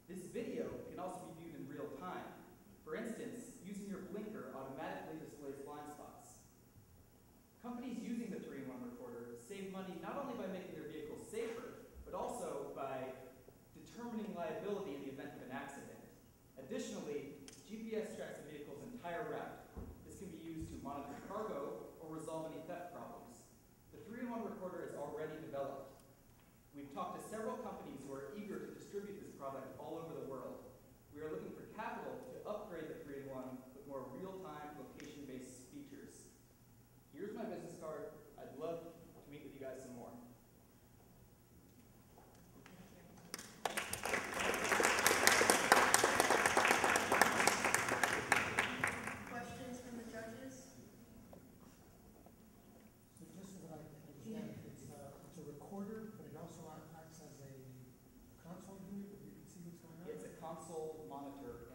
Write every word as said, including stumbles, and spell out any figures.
This video can also be viewed in real time. For instance, using your blinker automatically displays blind spots. Companies using the three in one recorder save money not only by making their vehicles safer, but also by determining liability in the event of an accident. Additionally, G P S tracks the vehicle's entire route. This can be used to monitor cargo or resolve any theft problems. The three in one recorder is already developed. We've talked to several companies who are eager to distribute this product all over the world. We are looking for capital to upgrade the three in one with more real-time, location-based features. Here's my business card. I'd love to meet with you guys some more. Questions from the judges? So just so that I understand, it's, uh, it's a recorder, but it also acts as a console unit where you can see what's going on? It's a console monitor